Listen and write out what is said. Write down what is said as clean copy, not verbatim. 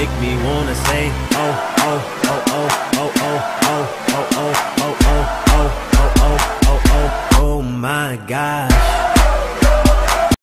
make me wanna say, oh, oh, oh, oh, oh, oh, oh, oh, oh, oh, oh, oh, oh, oh, oh, oh, oh my gosh.